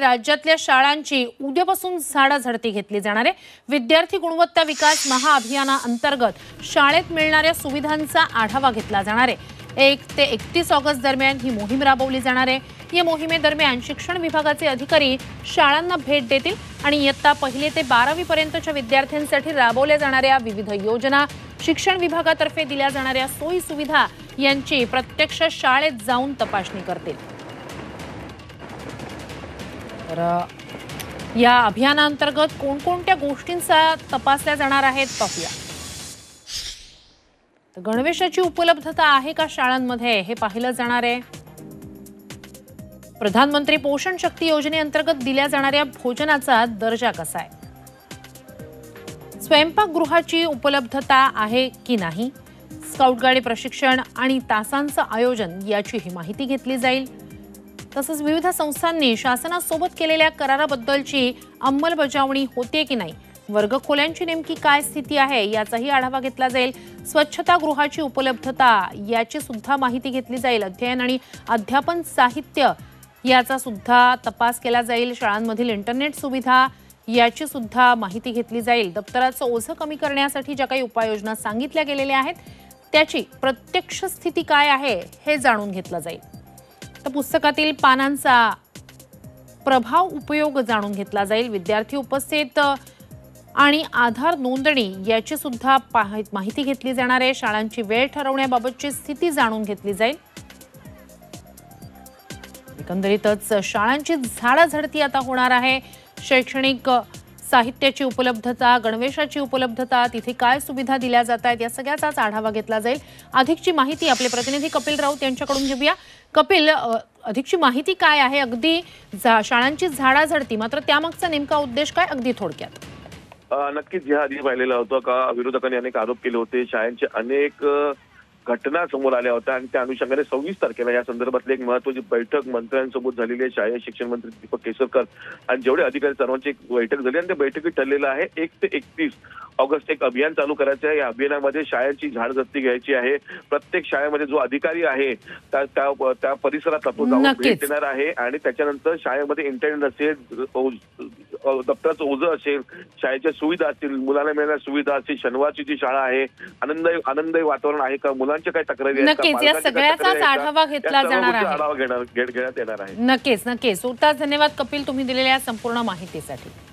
राज्यातल्या शाळांची उद्यापासून झाडाझडती घेतली जाणार आहे। विद्यार्थी गुणवत्ता विकास महाअभियानाअंतर्गत शाळेत मिळणाऱ्या सुविधांचा आढावा घेतला जाणार आहे। 1 ते 31 ऑगस्ट दरम्यान ही मोहीम राबवली जाणार आहे। या मोहिमेदरम्यान शिक्षण विभागाचे अधिकारी शाळांना भेट देतील आणि इयत्ता 1 ते 12वी पर्यंतच्या विद्यार्थ्यांसाठी राबवल्या जाणाऱ्या विविध योजना, शिक्षण विभागातर्फे दिल्या जाणाऱ्या सोयी सुविधा यांची प्रत्यक्ष शाळेत जाऊन तपासणी करतील। तर या अभियानांतर्गत कोणकोणत्या गोष्टींचा तपासल्या जाणार आहेत पाहूया। तर गणवेशाची उपलब्धता आहे का शाळांमध्ये हे पाहिलं जाणार आहे। प्रधानमंत्री पोषण शक्ती योजनेअंतर्गत दिल्या जाणाऱ्या भोजनाचा दर्जा कसा आहे। स्वयंपाकगृहाची उपलब्धता आहे की नाही। स्काउट गाडी प्रशिक्षण आणि तासांचं आयोजन याचीही माहिती घेतली जाईल। तसंच विविध संस्थांनी शासनासोबत केलेल्या कराराबद्दलची अंमलबजावणी होते की नाही, वर्गखोल्यांची नेमकी काय स्थिती आहे याचाही आढावा घेतला जाईल। स्वच्छतागृहाची उपलब्धता याची सुद्धा माहिती घेतली जाईल। अध्ययन आणि अध्यापन साहित्य याचा सुद्धा तपास केला जाईल। शाळांमधील इंटरनेट सुविधा याची सुद्धा माहिती घेतली जाईल। दप्तराचं ओझं कमी करण्यासाठी ज्या काही उपाययोजना सांगितल्या गेलेल्या आहेत त्याची प्रत्यक्ष स्थिती काय आहे हे जाणून घेतलं जाईल। तर पुस्तकातील पानांचा प्रभाव उपयोग जाणून घेतला जाईल। विद्यार्थी उपस्थित आणि आधार नोंदणी याची सुद्धा माहिती घेतली जाणार आहे। शाळांची वेळ ठरवण्याबाबतची स्थिती जाणून घेतली जाईल। एकंदरीतच शाळांची झाडाझडती आता होणार आहे। शैक्षणिक साहित्याची उपलब्धता, गणवेशाची उपलब्धता, तिथे काय सुविधा दिल्या जात आहेत या सगळ्याचाच आढावा घेतला जाईल। अधिकची माहिती आपले प्रतिनिधी कपिल राऊत यांच्याकडून घेऊया। कपिल, अधिकची माहिती काय आहे? अगदी शाळांची झाडाझडती, मात्र त्यामागचा नेमका उद्देश काय अगदी थोडक्यात? नक्कीच या आधी पाहिलेलं होतं का विरोधकांनी अनेक आरोप केले होते। शाळांचे अनेक घटना समोर आल्या होत्या आणि त्या अनुषंगाने 26 तारखेला या संदर्भातली एक महत्त्वाची बैठक मंत्र्यांसोबत झालेली आहे। शालेय शिक्षण मंत्री दीपक केसरकर आणि जेवढे अधिकारी सर्वांची एक बैठक झाली आणि त्या बैठकीत ठरलेलं आहे 1 ते 31 ऑगस्ट एक अभियान चालू करायचं आहे। या अभियानामध्ये शाळेची झाडझडती घ्यायची आहे। प्रत्येक शाळेमध्ये जो अधिकारी आहे त्या परिसरात आपण जाऊन भेट देणार आहे आणि त्याच्यानंतर शाळेमध्ये इंटरनेट असेल, दप्तराचं ओझं असेल, शाळेच्या सुविधा असतील, मुलांना मिळणाऱ्या सुविधा असतील, शनिवारची जी शाळा आहे, आनंददायी वातावरण आहे का, मुलांच्या काय तक्रारी आहेत, नक्कीच या सगळ्याचाच आढावा घेतला जाणार आहे। आढावा घेण्यात येणार आहे। नक्कीच। धन्यवाद कपिल, तुम्ही दिलेल्या संपूर्ण माहितीसाठी।